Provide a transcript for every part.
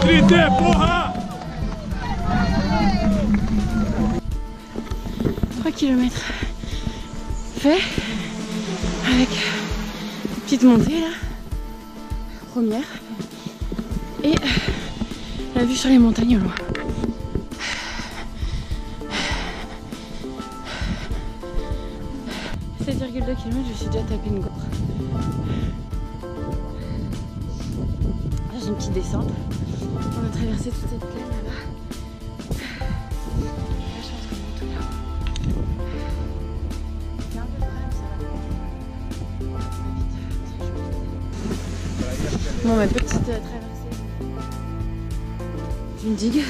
3 km fait avec une petite montée là, première, et la vue sur les montagnes au loin. « 7,2 km, je suis déjà tapé une gorge. Là j'ai une petite descente. On a traversé toute cette plaine là-bas. Là je pense qu'on monte tout là. C'est un peu de problème, ça va. Bon, ma petite traversée d'une digue.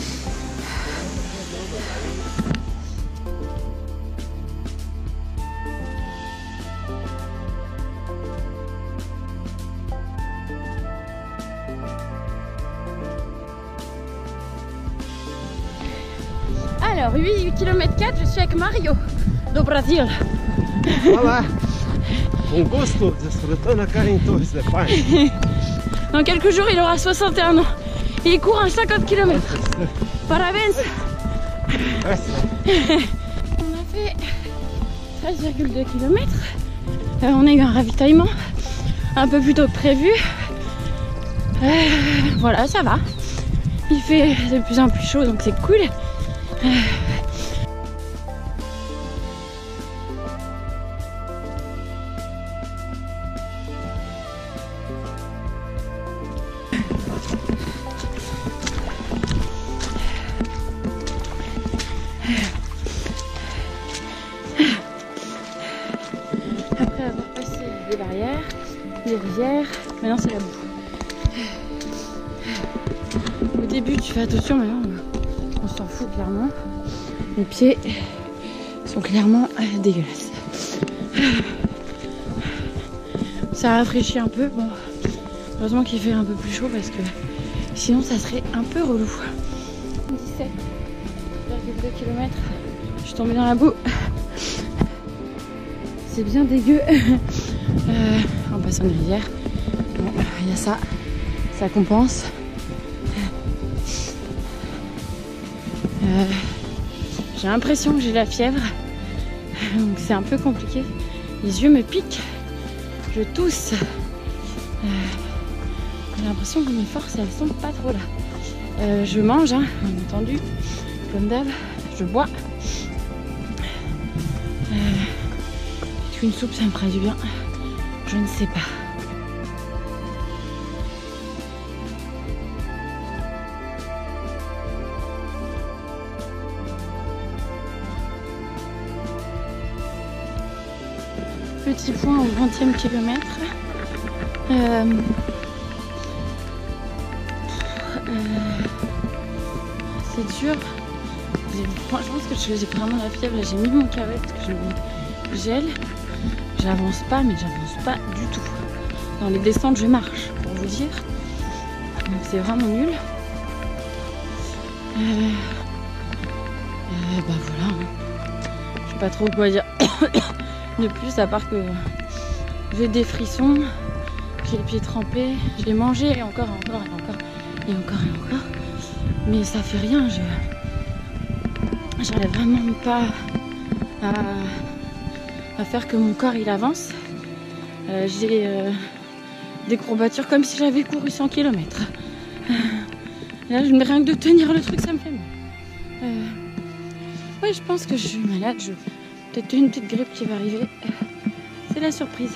Alors 8 km 4, je suis avec Mario do Brasil. Olá, com gosto desfrutando acá em Torres de Paine. Dans quelques jours, il aura 61 ans. Et il court un 50 km. Parabéns. On a fait 13,2 km. On a eu un ravitaillement un peu plus tôt que prévu. Voilà, ça va. Il fait de plus en plus chaud, donc c'est cool. Après avoir passé des barrières, des rivières, maintenant c'est la boue. Au début tu fais attention, maintenant on s'en fout clairement. Les pieds sont clairement dégueulasses. Ça rafraîchit un peu. Bon, heureusement qu'il fait un peu plus chaud parce que sinon ça serait un peu relou. 17,2 km. Je suis tombée dans la boue. C'est bien dégueu. En passant une rivière. Bon, il y a ça. Ça compense. J'ai l'impression que j'ai la fièvre, donc c'est un peu compliqué. Les yeux me piquent, je tousse. J'ai l'impression que mes forces elles sont pas trop là. Je mange, hein, bien entendu, comme d'hab, je bois. Est-ce qu'une soupe ça me ferait du bien? Je ne sais pas. Petit point au 20e kilomètre. C'est dur. Moi, je pense que j'ai vraiment la fièvre. J'ai mis mon carré parce que je me gèle. J'avance pas, mais j'avance pas du tout. Dans les descentes, je marche, pour vous dire. Donc c'est vraiment nul. Bah voilà. Hein. Je sais pas trop quoi dire. De plus, à part que j'ai des frissons, j'ai les pieds trempés, je l'ai mangé et encore, et encore, et encore, et encore, et encore. Mais ça fait rien, j'arrive vraiment pas à faire que mon corps il avance. J'ai des courbatures comme si j'avais couru 100 km. Là, rien que de tenir le truc, ça me fait mal. Ouais, je pense que je suis malade. Peut-être une petite grippe qui va arriver. C'est la surprise.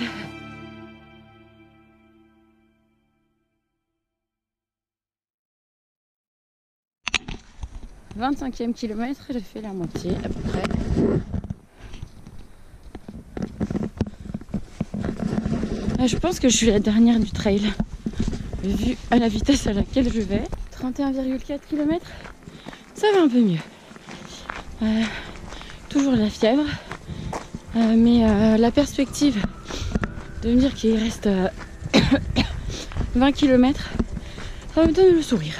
« 25e kilomètre, j'ai fait la moitié à peu près. Je pense que je suis la dernière du trail, vu à la vitesse à laquelle je vais. 31,4 km, ça va un peu mieux. Toujours la fièvre, mais la perspective de me dire qu'il reste 20 km, ça me donne le sourire.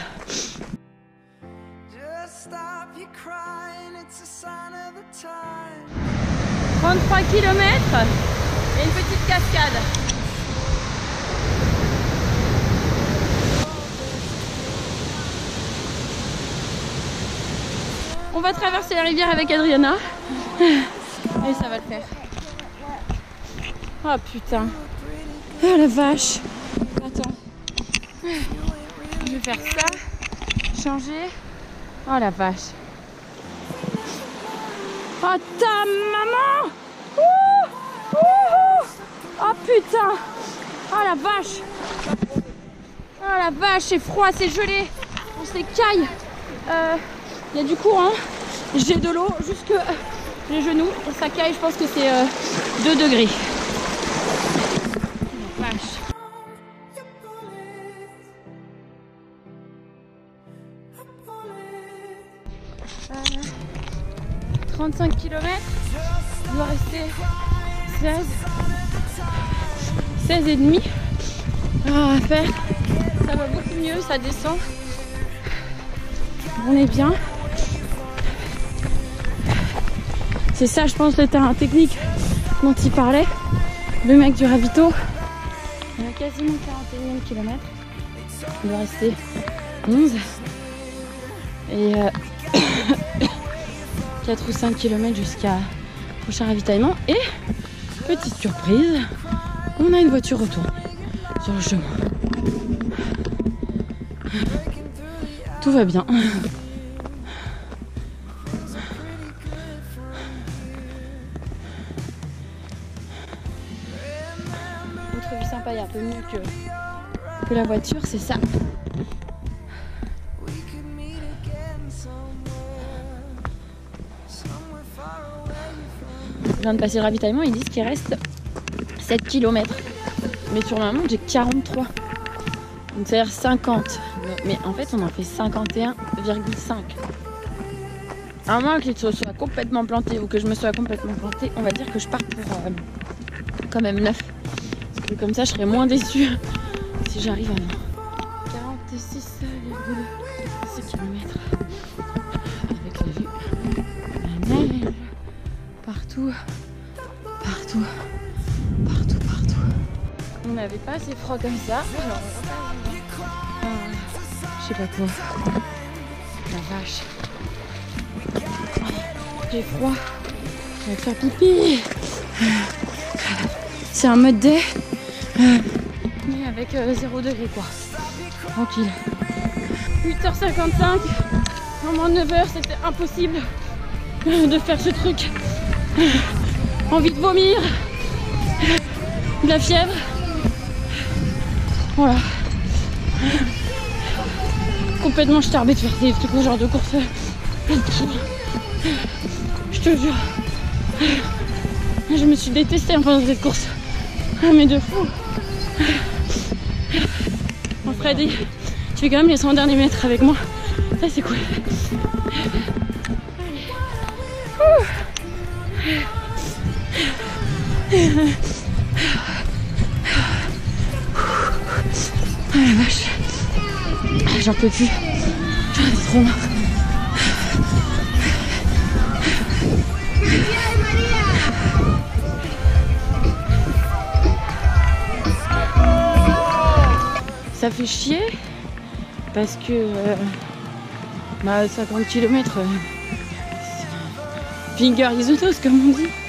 33 km et une petite cascade. va traverser la rivière avec Adriana. Et ça va le faire. Oh putain. Oh la vache. Attends. Je vais faire ça. Changer. Oh la vache. Oh ta maman. Ouh, ouh. Oh putain. Oh la vache. Oh la vache, c'est froid, c'est gelé. On s'écaille. Il y a du courant. J'ai de l'eau jusque les genoux. Ça caille, je pense que c'est 2 degrés. Oh, vache. 35 km. Il doit rester 16 et demi à faire. Ça va beaucoup mieux, ça descend. On est bien. C'est ça, je pense, le terrain technique dont il parlait. Le mec du ravito. On a quasiment 41e kilomètre. Il doit rester 11. Et 4 ou 5 km jusqu'à prochain ravitaillement. Et petite surprise, on a une voiture retournée sur le chemin. Tout va bien. Autre vie sympa, il y a un peu mieux que la voiture, c'est ça. Je viens de passer le ravitaillement, ils disent qu'il reste 7 km. Mais sur ma montre, j'ai 43. Donc c'est-à-dire 50. Mais en fait, on en fait 51,5. À moins que je sois complètement planté ou que je me sois complètement plantée, on va dire que je pars pour quand même 9. Parce que comme ça, je serai moins déçue si j'arrive à 46,6 km. Avec la vue. La neige. Partout. Partout. Partout, partout. On n'avait pas assez froid comme ça. Alors, je sais pas quoi. La vache. J'ai froid. Je vais faire pipi. C'est un mode day. Mais avec 0 degré quoi. Tranquille. 8h55. Vraiment 9h, c'était impossible de faire ce truc. Envie de vomir. De la fièvre. Voilà. Complètement starbée de faire ce genre de course. Je te jure. Je me suis détestée pendant cette course. Mais de fou. Bon, Freddy, tu fais quand même les 100 derniers mètres avec moi. Ça c'est cool. Oh la vache. J'en peux plus. J'en ai trop marre. Ça fait chier parce que 50 km finger is the toast comme on dit.